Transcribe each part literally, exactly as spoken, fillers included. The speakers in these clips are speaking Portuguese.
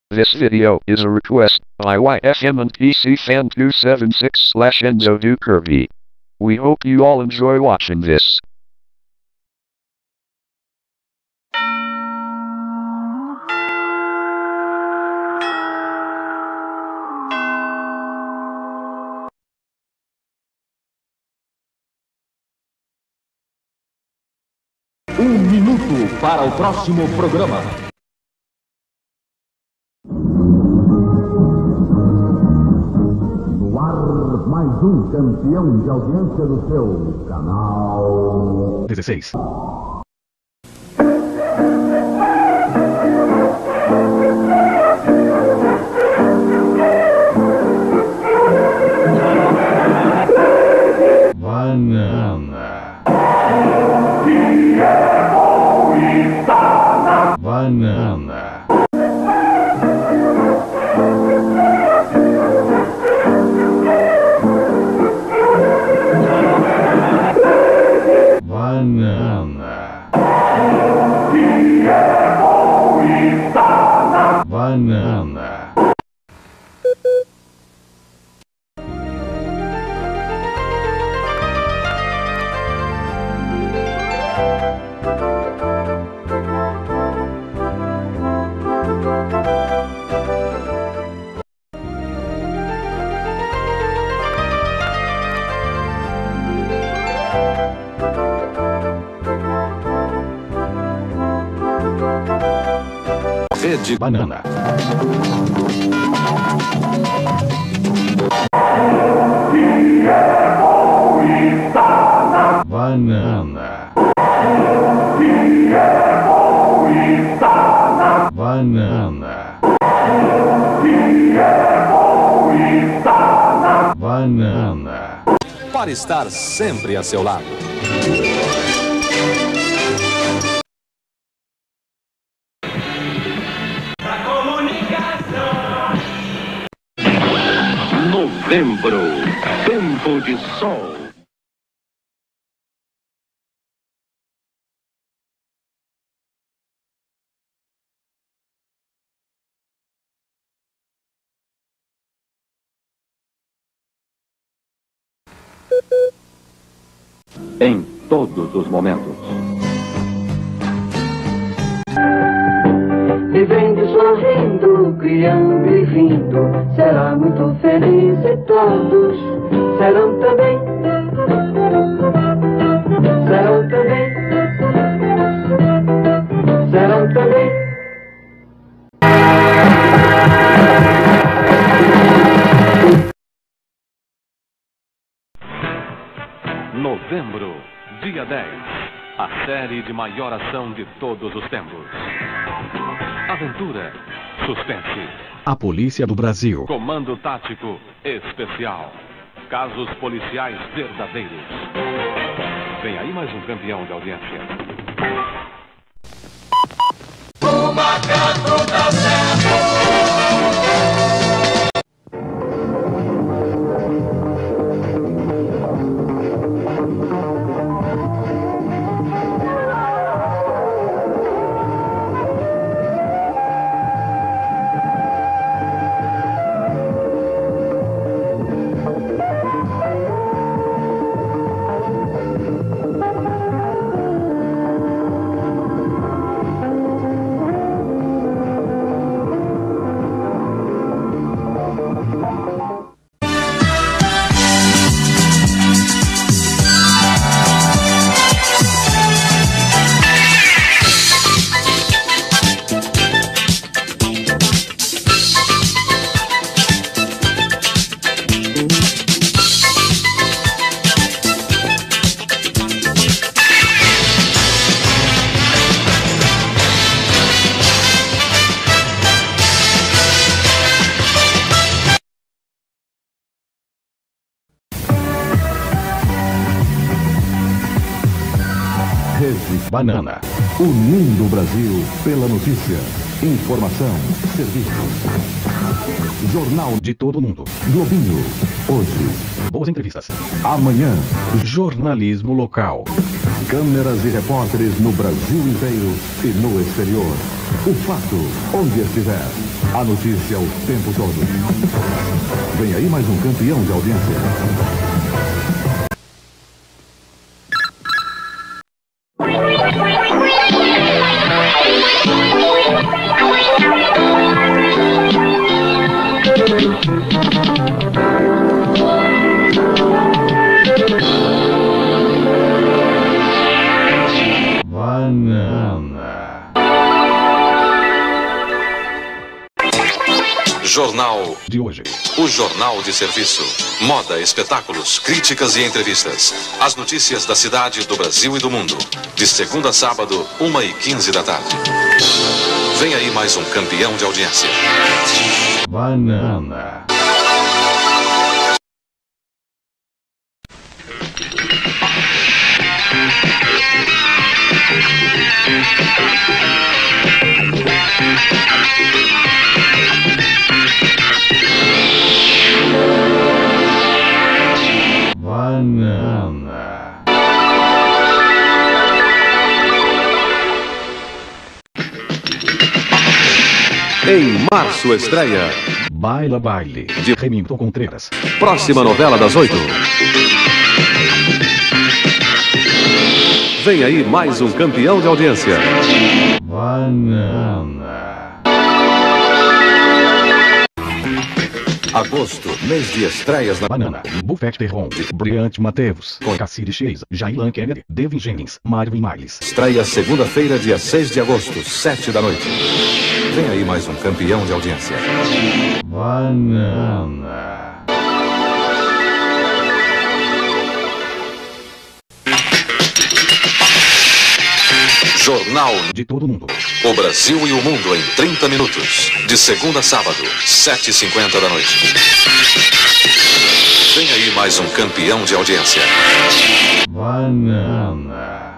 This video is a request by Y F M and P C Fan two seven six slash Enzo Du Kirby. We hope you all enjoy watching this. Um minuto para o próximo programa. No ar, mais um campeão de audiência do seu canal dezesseis. Banana. Banana. Banana. Banana. Rede Banana. Banana. Banana. Banana. Para estar sempre a seu lado. Novembro, tempo de sol. Em todos os momentos. Vivendo, sorrindo, criando e rindo, será muito feliz e todos serão também, serão também, serão também. Novembro, dia dez, a série de maior ação de todos os tempos. Aventura, suspense, A Polícia do Brasil. comando tático especial, casos policiais verdadeiros. Vem aí mais um campeão de audiência. O macaco tá certo. Rede Banana. Unindo o Brasil pela notícia, informação, serviço. Jornal De todo mundo. Globinho, hoje. Boas entrevistas. Amanhã, Jornalismo local. câmeras e repórteres no Brasil inteiro e no exterior. O fato, onde estiver. A notícia o tempo todo. Vem aí mais um campeão de audiência. Banana. Jornal De hoje. O Jornal de Serviço. Moda, espetáculos, críticas e entrevistas. As notícias da cidade, do Brasil e do mundo. De segunda a sábado, uma e quinze da tarde. Vem aí mais um campeão de audiência. Banana. Banana. Em março estreia. Baila Baile. De Remington Contreras. Próxima novela das oito. Vem aí mais um campeão de audiência. Banana. Agosto, mês de estreias na Banana. Buffet Terron. Brilhante Mateus. Com Cassiri Chase. Jailan Kennedy. Devin Jennings. Marvin Miles. Estreia segunda-feira, dia seis de agosto, sete da noite. Vem aí mais um campeão de audiência. Banana. Jornal De todo mundo. O Brasil e o mundo em trinta minutos. De segunda a sábado, sete e cinquenta da noite. Vem aí mais um campeão de audiência. Banana.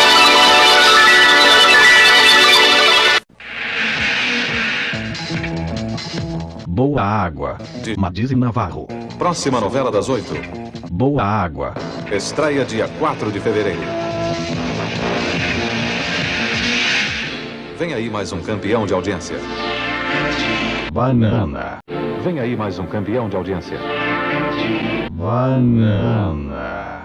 Boa Água. De Madise Navarro. Próxima novela das oito. Boa Água. Estreia dia quatro de fevereiro. Vem aí mais um campeão de audiência. Banana. Vem aí mais um campeão de audiência. Banana.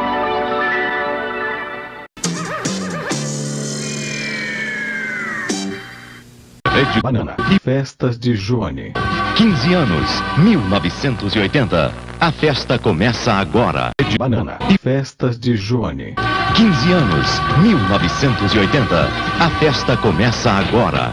Rede Banana. E festas de Johnny. quinze anos, mil novecentos e oitenta. A festa começa agora. Rede Banana. E festas de Johnny. quinze anos, mil novecentos e oitenta. A festa começa agora.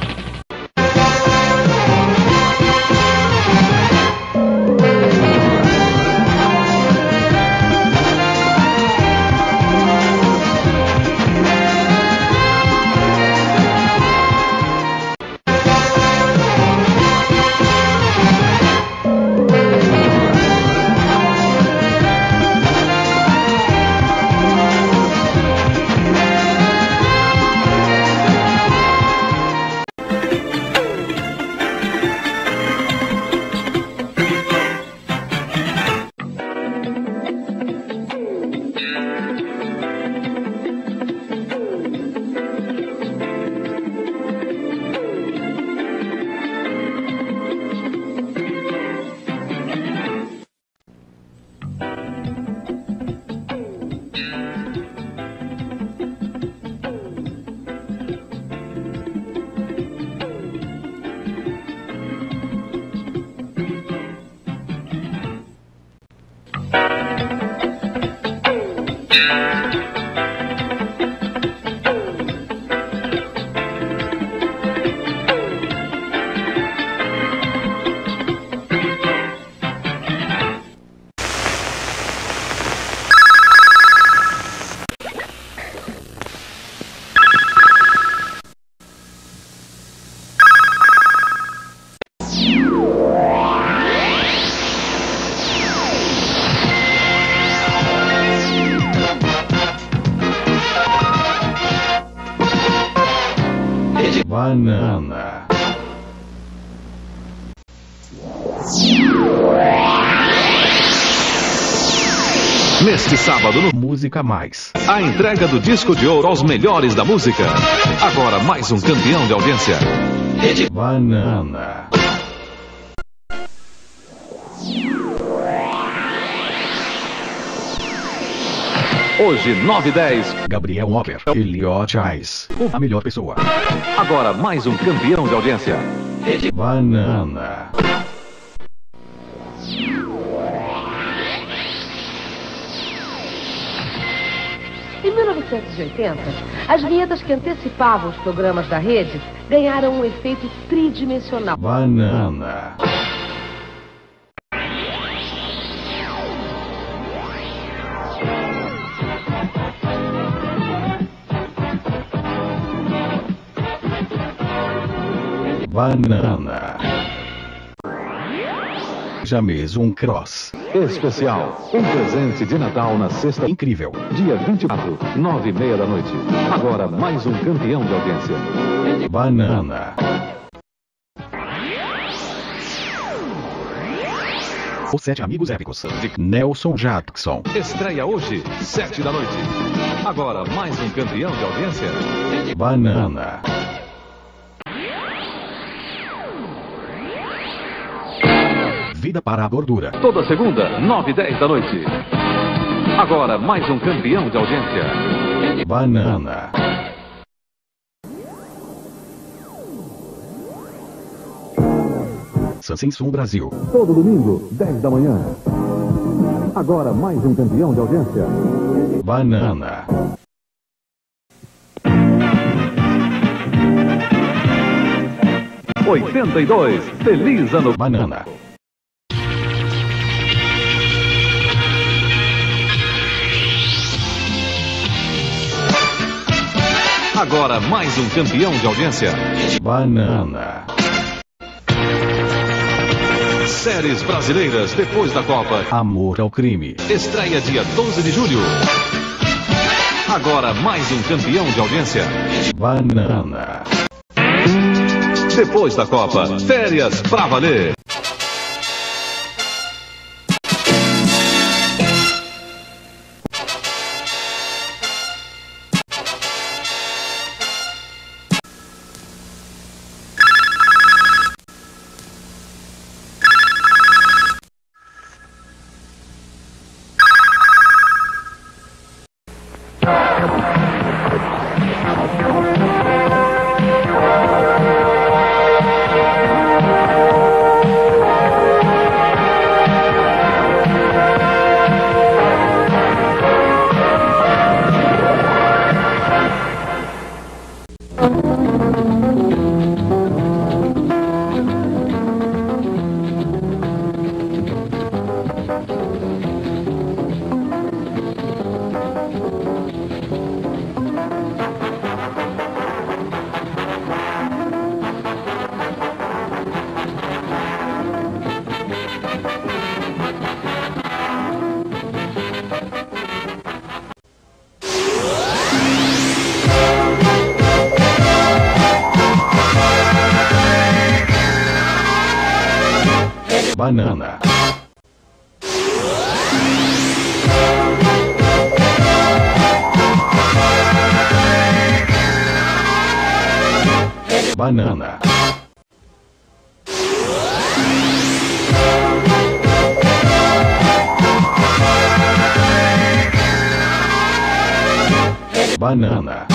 Banana. Neste sábado no Música Mais. a entrega do disco de ouro aos melhores da música. Agora mais um campeão de audiência. Banana. Hoje, nove e dez. Gabriel Walker. Elliot Eyes. A melhor pessoa. Agora mais um campeão de audiência. Banana. Em mil novecentos e oitenta, as vinhetas que antecipavam os programas da rede ganharam um efeito tridimensional. Banana. Banana. Jameson Cross. Especial. Um presente de Natal na sexta. Incrível. Dia vinte e quatro, nove e meia da noite. Agora mais um campeão de audiência. Banana. Os Sete Amigos Épicos. De Nelson Jackson. Estreia hoje, sete da noite. Agora mais um campeão de audiência. Banana. Vida para a gordura. Toda segunda, nove e dez da noite. Agora mais um campeão de audiência. Banana. Samsung Brasil. Todo domingo, dez da manhã. Agora mais um campeão de audiência. Banana. oitenta e dois. Feliz ano. Banana. Agora mais um campeão de audiência. Banana. Séries brasileiras depois da Copa. Amor ao crime. Estreia dia doze de julho. Agora mais um campeão de audiência. Banana. Depois da Copa, férias pra valer. Banana. Banana. Banana.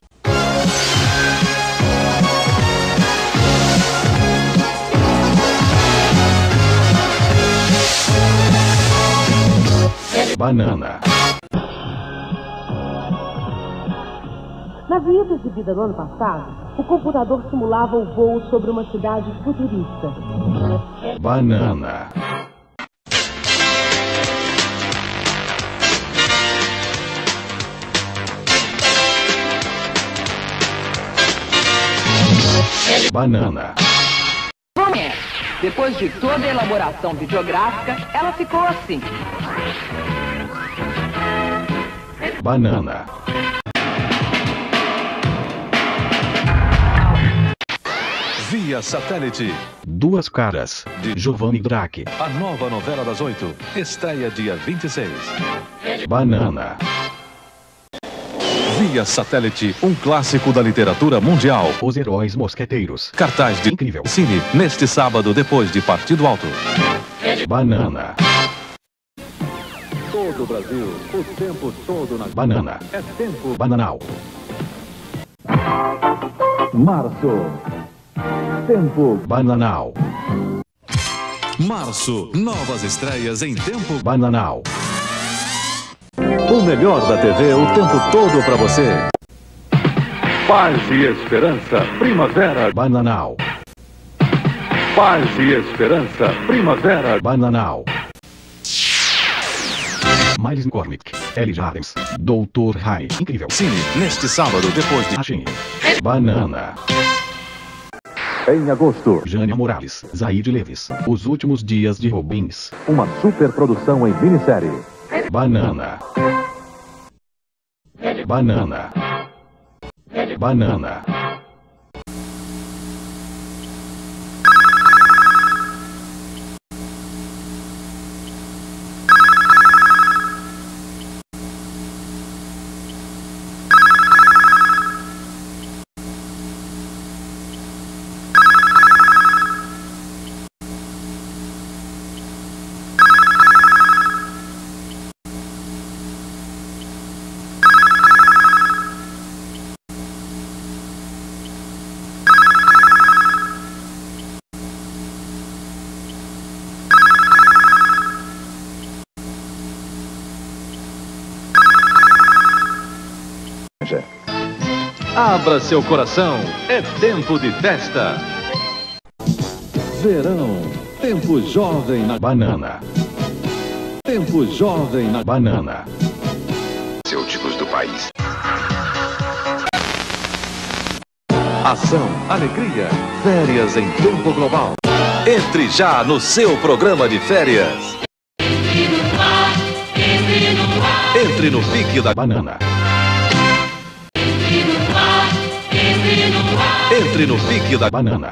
Banana. Na vinheta exibida no ano passado, o computador simulava o voo sobre uma cidade futurista. Banana. Banana. Promete. Depois de toda a elaboração videográfica, ela ficou assim. Banana. via satélite. Duas Caras, de Giovanni Drake. A nova novela das oito, estreia dia vinte e seis. Banana. Via satélite, um clássico da literatura mundial. Os Heróis Mosqueteiros. Cartaz de Incrível Cine, neste sábado depois de Partido Alto. Banana. Todo o Brasil, o tempo todo na Banana. É tempo Bananal. Março. Tempo Bananal. Março, novas estreias em tempo Bananal. O melhor da T V o tempo todo pra você. Paz e esperança, primavera. Bananal. Paz e esperança, primavera. Bananal. Miles McCormick, Ellie Adams, doutor High. Incrível Cine, neste sábado depois de Achim. Banana. Em agosto, Jânia Morales, Zaid Leves, Os Últimos Dias de Robbins. uma superprodução em minissérie. Banana. Banana. Banana. Abra seu coração, é tempo de festa. Verão, tempo jovem na Banana. Tempo jovem na Banana. Farmacêuticos do país. Ação, alegria, férias em tempo global. Entre já no seu programa de férias. Entre no pique da Banana. Entre no pique da Banana.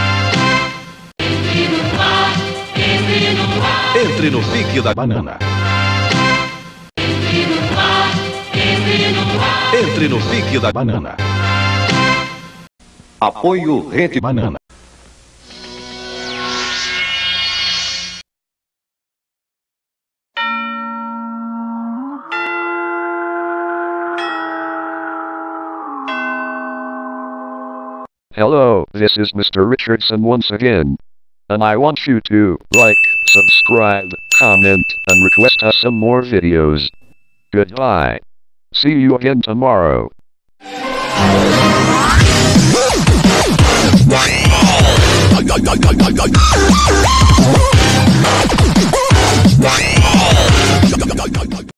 Entre no pique da Banana. Entre no pique da Banana. Apoio Rede Banana. Hello, this is Mister Richardson once again. And I want you to like, subscribe, comment, and request us some more videos. Goodbye. See you again tomorrow. Bye.